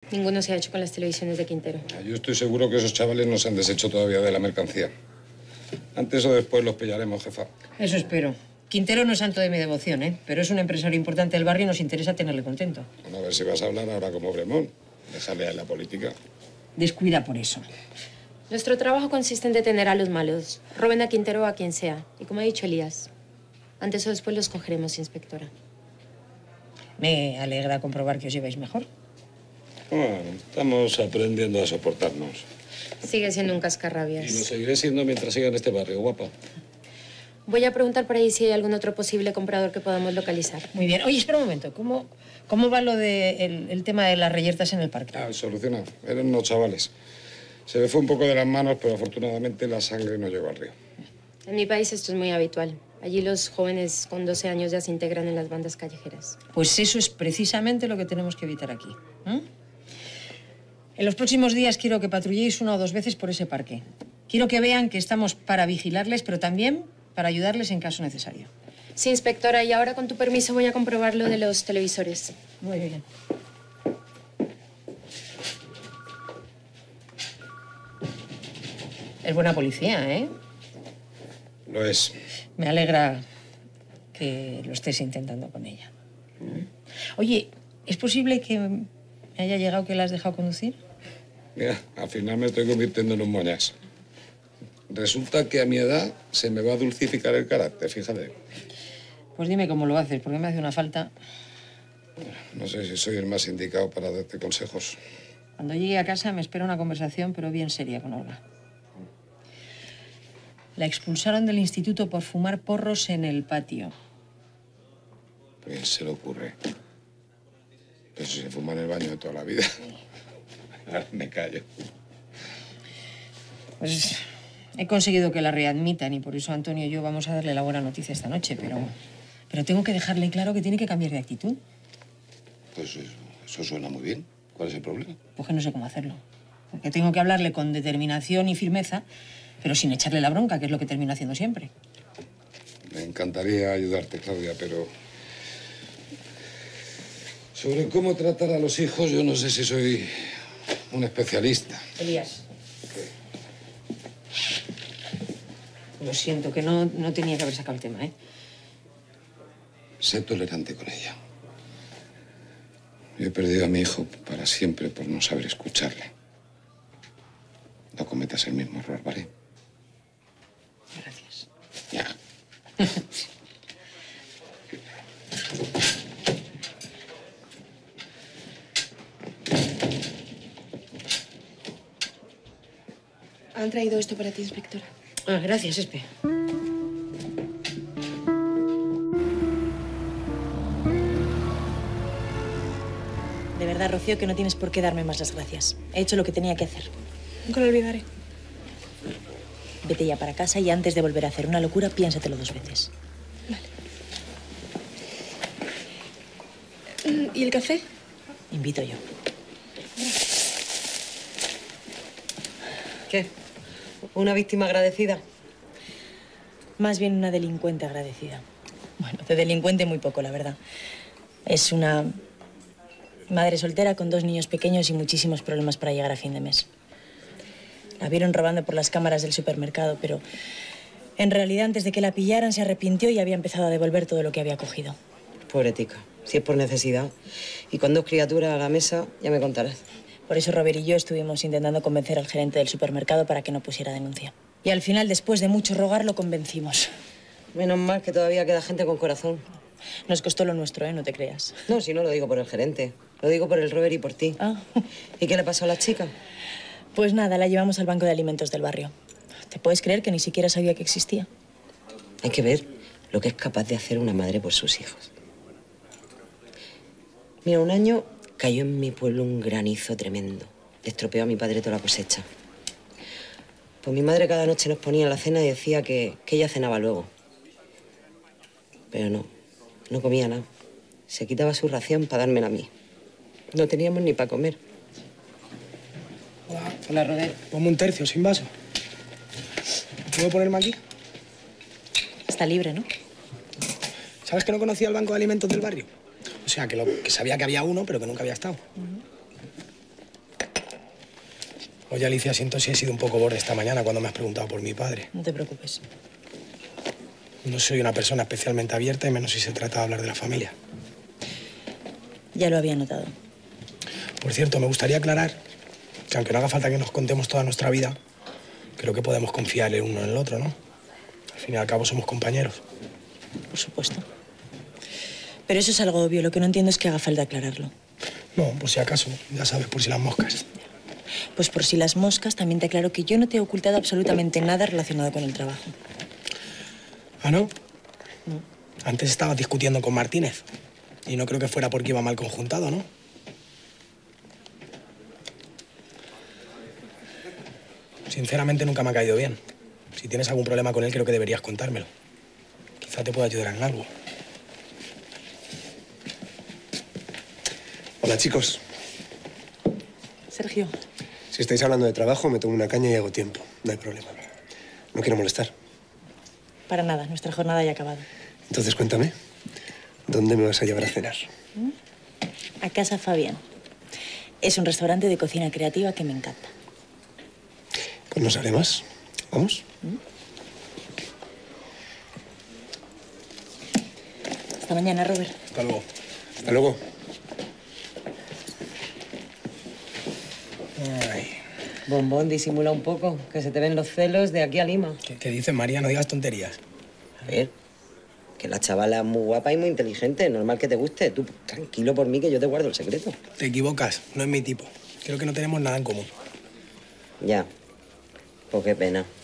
Ninguno se ha hecho con las televisiones de Quintero. Yo estoy seguro que esos chavales no se han deshecho todavía de la mercancía. Antes o después los pillaremos, jefa. Eso espero. Quintero no es santo de mi devoción, ¿eh? Pero es un empresario importante del barrio y nos interesa tenerle contento. Bueno, a ver si vas a hablar ahora como Bremón. Déjale a la política. Descuida por eso. Nuestro trabajo consiste en detener a los malos. Roben a Quintero o a quien sea. Y como ha dicho Elías, antes o después los cogeremos, inspectora. Me alegra comprobar que os lleváis mejor. Bueno, estamos aprendiendo a soportarnos. Sigue siendo un cascarrabias. Y lo seguiré siendo mientras siga en este barrio, guapa. Voy a preguntar por ahí si hay algún otro posible comprador que podamos localizar. Muy bien. Oye, espera un momento. ¿Cómo va lo del tema de las reyertas en el parque? Solucionado. Eran unos chavales. Se me fue un poco de las manos, pero afortunadamente la sangre no llegó al río. En mi país esto es muy habitual. Allí los jóvenes con 12 años ya se integran en las bandas callejeras. Pues eso es precisamente lo que tenemos que evitar aquí. En los próximos días quiero que patrulléis 1 o 2 veces por ese parque. Quiero que vean que estamos para vigilarles, pero también para ayudarles en caso necesario. Sí, inspectora, y ahora con tu permiso voy a comprobar lo de los televisores. Muy bien. Es buena policía, ¿eh? Lo es. Me alegra que lo estés intentando con ella. Oye, ¿es posible que me haya llegado que la has dejado conducir? Mira, al final me estoy convirtiendo en un moñas. Resulta que a mi edad se me va a dulcificar el carácter, fíjate. Pues dime cómo lo haces, porque me hace una falta. No sé si soy el más indicado para darte consejos. Cuando llegue a casa me espera una conversación, pero bien seria, con Olga. La expulsaron del instituto por fumar porros en el patio. ¿Qué se le ocurre? Eso se fuma en el baño de toda la vida. Ahora me callo. Pues he conseguido que la readmitan y por eso Antonio y yo vamos a darle la buena noticia esta noche, pero tengo que dejarle claro que tiene que cambiar de actitud. Pues eso suena muy bien. ¿Cuál es el problema? Pues que no sé cómo hacerlo. Porque tengo que hablarle con determinación y firmeza, pero sin echarle la bronca, que es lo que termino haciendo siempre. Me encantaría ayudarte, Claudia, pero sobre cómo tratar a los hijos, yo no sé si soy un especialista. Elías. Lo siento, que no tenía que haber sacado el tema, ¿eh? Sé tolerante con ella. Yo he perdido a mi hijo para siempre por no saber escucharle. No cometas el mismo error, ¿vale? Gracias. Ya. Han traído esto para ti, inspectora. Ah, gracias, Espe. De verdad, Rocío, que no tienes por qué darme más las gracias. He hecho lo que tenía que hacer. Nunca lo olvidaré. Vete ya para casa y antes de volver a hacer una locura, piénsatelo 2 veces. Vale. ¿Y el café? Invito yo. ¿Qué? ¿Una víctima agradecida? Más bien una delincuente agradecida. Bueno, de delincuente muy poco, la verdad. Es una madre soltera con 2 niños pequeños y muchísimos problemas para llegar a fin de mes. La vieron robando por las cámaras del supermercado, pero en realidad antes de que la pillaran se arrepintió y había empezado a devolver todo lo que había cogido. Pobre tica, si es por necesidad. Y con 2 criaturas a la mesa, ya me contarás. Por eso Robert y yo estuvimos intentando convencer al gerente del supermercado para que no pusiera denuncia. Y al final, después de mucho rogar, lo convencimos. Menos mal que todavía queda gente con corazón. Nos costó lo nuestro, ¿eh? No te creas. No, si no lo digo por el gerente. Lo digo por el Robert y por ti. Ah. ¿Y qué le pasó a la chica? Pues nada, la llevamos al banco de alimentos del barrio. ¿Te puedes creer que ni siquiera sabía que existía? Hay que ver lo que es capaz de hacer una madre por sus hijos. Mira, un año cayó en mi pueblo un granizo tremendo. Le estropeó a mi padre toda la cosecha. Pues mi madre cada noche nos ponía la cena y decía que ella cenaba luego. Pero no comía nada. Se quitaba su ración para dármela a mí. No teníamos ni para comer. Hola. Hola, Roder. Ponme un tercio, sin vaso. ¿Puedo ponerme aquí? Está libre, ¿no? ¿Sabes que no conocía el banco de alimentos del barrio? O sea, que sabía que había uno, pero que nunca había estado. Oye, Alicia, siento si he sido un poco borde esta mañana cuando me has preguntado por mi padre. No te preocupes. No soy una persona especialmente abierta y menos si se trata de hablar de la familia. Ya lo había notado. Por cierto, me gustaría aclarar que aunque no haga falta que nos contemos toda nuestra vida, creo que podemos confiar el uno en el otro, ¿no? Al fin y al cabo somos compañeros. Por supuesto. Pero eso es algo obvio. Lo que no entiendo es que haga falta aclararlo. No, por si acaso, ya sabes, por si las moscas. Pues por si las moscas, también te aclaro que yo no te he ocultado absolutamente nada relacionado con el trabajo. ¿Ah, no? No. Antes estabas discutiendo con Martínez. Y no creo que fuera porque iba mal conjuntado, ¿no? Sinceramente nunca me ha caído bien. Si tienes algún problema con él, creo que deberías contármelo. Quizá te pueda ayudar en algo. Hola, chicos. Sergio. Si estáis hablando de trabajo, me tomo una caña y hago tiempo. No hay problema. No quiero molestar. Para nada, nuestra jornada ya ha acabado. Entonces, cuéntame, ¿dónde me vas a llevar a cenar? A Casa Fabián. Es un restaurante de cocina creativa que me encanta. Pues no sabré más. ¿Vamos? Hasta mañana, Robert. Hasta luego. Hasta luego. Ay, Bombón, disimula un poco, que se te ven los celos de aquí a Lima. ¿Qué dices, María? No digas tonterías. A ver, que la chavala es muy guapa y muy inteligente. Normal que te guste. Tú, tranquilo por mí, que yo te guardo el secreto. Te equivocas. No es mi tipo. Creo que no tenemos nada en común. Ya. Pues qué pena.